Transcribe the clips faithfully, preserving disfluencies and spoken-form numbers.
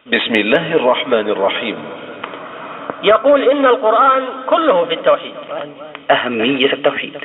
بسم الله الرحمن الرحيم. يقول إن القرآن كله في التوحيد. أهمية التوحيد،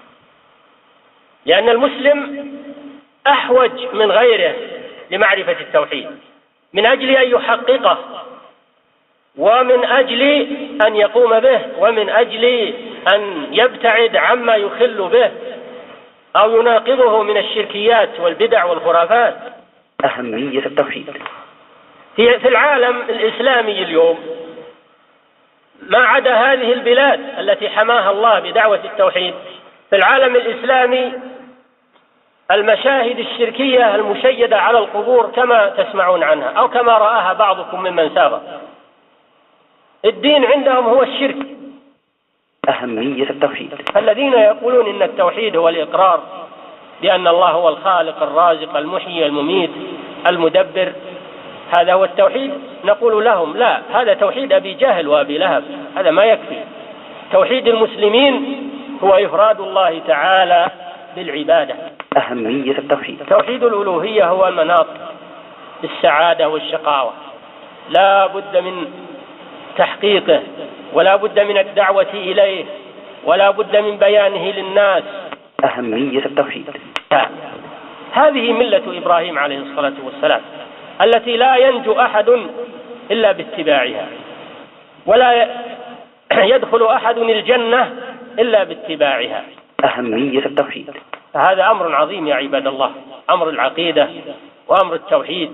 لأن المسلم أحوج من غيره لمعرفة التوحيد من أجل أن يحققه، ومن أجل أن يقوم به، ومن أجل أن يبتعد عما يخل به أو يناقضه من الشركيات والبدع والخرافات. أهمية التوحيد في العالم الإسلامي اليوم، ما عدا هذه البلاد التي حماها الله بدعوة التوحيد، في العالم الإسلامي المشاهد الشركية المشيدة على القبور كما تسمعون عنها أو كما رآها بعضكم ممن سابق. الدين عندهم هو الشرك. أهمية التوحيد، الذين يقولون إن التوحيد هو الإقرار بأن الله هو الخالق الرازق المحيي المميت المدبر، هذا هو التوحيد، نقول لهم لا، هذا توحيد أبي جهل وأبي لهب، هذا ما يكفي. توحيد المسلمين هو إفراد الله تعالى بالعبادة. أهمية التوحيد، توحيد الألوهية هو المناط بالسعادة والشقاوة، لا بد من تحقيقه، ولا بد من الدعوة إليه، ولا بد من بيانه للناس. أهمية التوحيد، هذه ملة إبراهيم عليه الصلاة والسلام التي لا ينجو أحد إلا باتباعها، ولا يدخل أحد الجنة إلا باتباعها. أهمية التوحيد، فهذا أمر عظيم يا عباد الله، أمر العقيدة وأمر التوحيد.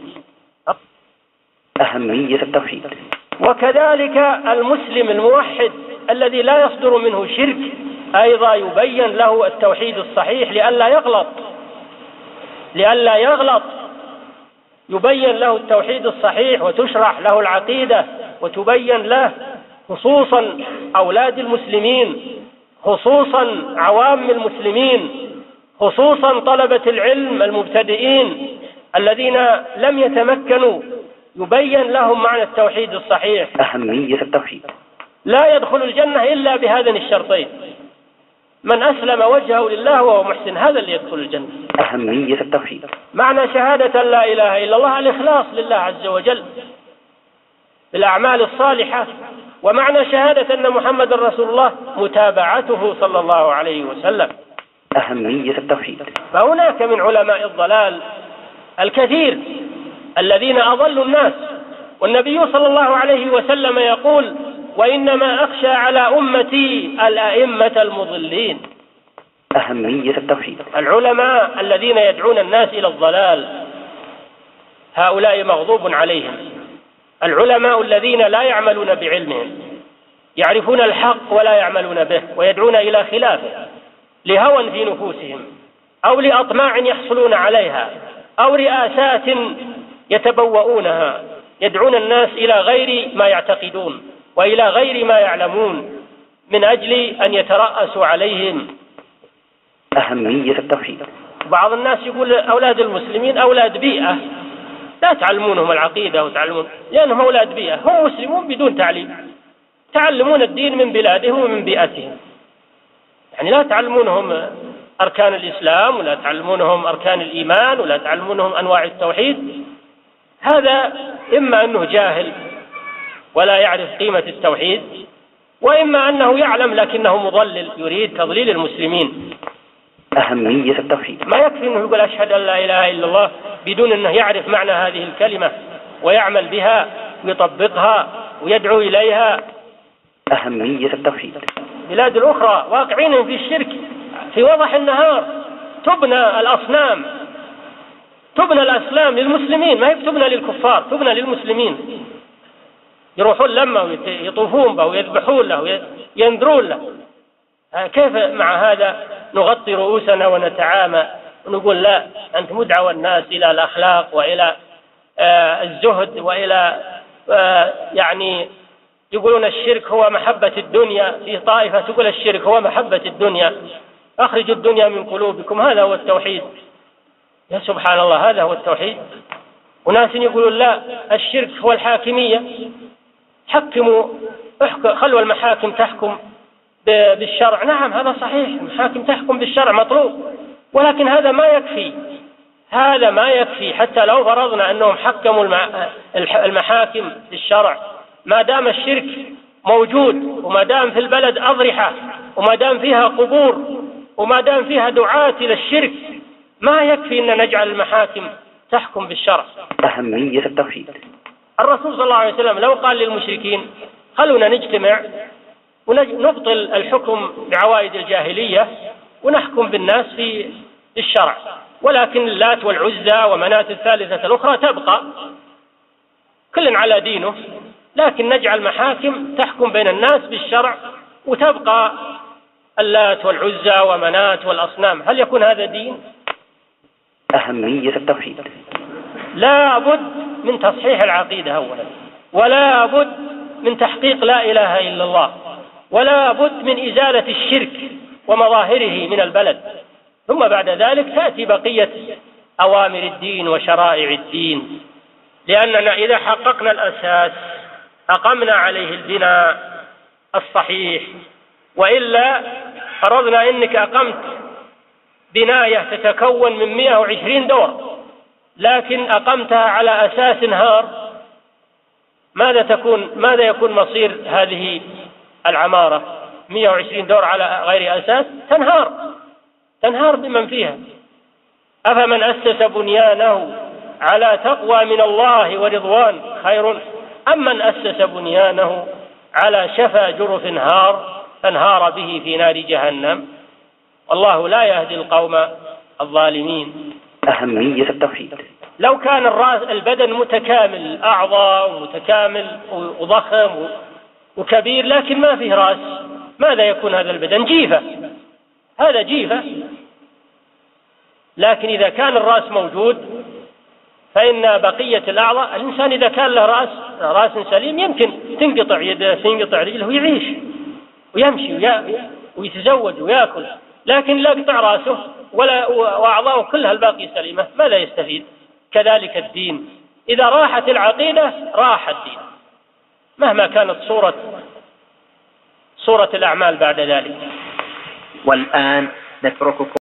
أهمية التوحيد، وكذلك المسلم الموحد الذي لا يصدر منه شرك أيضا يبين له التوحيد الصحيح لئلا يغلط لئلا يغلط يبين له التوحيد الصحيح وتشرح له العقيدة وتبين له، خصوصا أولاد المسلمين، خصوصا عوام المسلمين، خصوصا طلبة العلم المبتدئين الذين لم يتمكنوا، يبين لهم معنى التوحيد الصحيح. أهمية التوحيد، لا يدخل الجنة إلا بهذين الشرطين، من أسلم وجهه لله وهو محسن، هذا اللي يدخل الجنة. أهمية التوحيد، معنى شهادة لا إله إلا الله الإخلاص لله عز وجل بالأعمال الصالحة، ومعنى شهادة أن محمد رسول الله متابعته صلى الله عليه وسلم. أهمية التوحيد، فهناك من علماء الضلال الكثير الذين أضلوا الناس، والنبي صلى الله عليه وسلم يقول: وإنما أخشى على أمتي الأئمة المضلين. أهمية التوحيد، العلماء الذين يدعون الناس إلى الضلال هؤلاء مغضوب عليهم. العلماء الذين لا يعملون بعلمهم، يعرفون الحق ولا يعملون به ويدعون إلى خلافه لهوى في نفوسهم أو لأطماع يحصلون عليها أو رئاسات يتبوؤونها، يدعون الناس إلى غير ما يعتقدون وإلى غير ما يعلمون من أجل أن يترأسوا عليهم. أهمية التوحيد، بعض الناس يقول أولاد المسلمين أولاد بيئة، لا تعلمونهم العقيدة وتعلمون، لأنهم أولاد بيئة، هم مسلمون بدون تعليم، تعلمون الدين من بلادهم ومن بيئتهم، يعني لا تعلمونهم أركان الإسلام ولا تعلمونهم أركان الإيمان ولا تعلمونهم أنواع التوحيد. هذا إما أنه جاهل ولا يعرف قيمة التوحيد، وإما أنه يعلم لكنه مضلل يريد تضليل المسلمين. أهمية التوحيد، ما يكفي أنه يقول أشهد أن لا إله إلا الله بدون أنه يعرف معنى هذه الكلمة ويعمل بها ويطبقها ويدعو إليها. أهمية التوحيد، بلاد الأخرى واقعين في الشرك في وضح النهار، تبنى الأصنام تبنى الأصنام للمسلمين، ما هي تبنى للكفار، تبنى للمسلمين، يروحون لما ويطوفون به ويذبحون له وينذرون له. كيف مع هذا نغطي رؤوسنا ونتعامى ونقول لا، أنت مدعو الناس إلى الأخلاق وإلى آه الزهد وإلى آه يعني يقولون الشرك هو محبة الدنيا، في طائفة تقول الشرك هو محبة الدنيا، أخرجوا الدنيا من قلوبكم، هذا هو التوحيد. يا سبحان الله، هذا هو التوحيد. وناس يقولون لا، الشرك هو الحاكمية، حكموا خلوا المحاكم تحكم بالشرع. نعم هذا صحيح، المحاكم تحكم بالشرع مطلوب، ولكن هذا ما يكفي، هذا ما يكفي. حتى لو فرضنا أنهم حكموا المحاكم للشرع، ما دام الشرك موجود، وما دام في البلد أضرحة، وما دام فيها قبور، وما دام فيها دعاة إلى الشرك، ما يكفي أن نجعل المحاكم تحكم بالشرع. أهمية التوحيد. الرسول صلى الله عليه وسلم لو قال للمشركين خلونا نجتمع ونبطل الحكم بعوائد الجاهلية ونحكم بالناس في الشرع، ولكن اللات والعزى ومنات الثالثة الأخرى تبقى كل على دينه، لكن نجعل محاكم تحكم بين الناس بالشرع وتبقى اللات والعزى ومنات والأصنام، هل يكون هذا دين؟ أهمية التوحيد. لا بد من تصحيح العقيدة أولا، ولا بد من تحقيق لا إله إلا الله، ولا بد من إزالة الشرك ومظاهره من البلد، ثم بعد ذلك تأتي بقية أوامر الدين وشرائع الدين. لأننا إذا حققنا الأساس أقمنا عليه البناء الصحيح، وإلا فرضنا إنك أقمت بناية تتكون من مئة وعشرين دور، لكن أقمتها على أساس هار، ماذا تكون ماذا يكون مصير هذه العمارة؟ مئة وعشرين دور على غير أساس تنهار تنهار بمن فيها. أفمن أسس بنيانه على تقوى من الله ورضوان خير أم من أسس بنيانه على شفا جرف هار فانهار به في نار جهنم؟ والله لا يهدي القوم الظالمين. أهمية التوحيد. لو كان الرأس البدن متكامل، أعضاء ومتكامل وضخم وكبير، لكن ما فيه رأس، ماذا يكون هذا البدن؟ جيفة، هذا جيفة. لكن إذا كان الرأس موجود فإن بقية الأعضاء، الإنسان إذا كان له رأس رأس سليم يمكن تنقطع يده تنقطع رجله ويعيش ويمشي ويتزوج ويأكل، لكن لا يقطع رأسه ولا وأعضاءه كلها الباقي سليمة، ماذا يستفيد؟ كذلك الدين، إذا راحت العقيدة راح الدين مهما كانت صورة صورة الأعمال بعد ذلك. والآن نترككم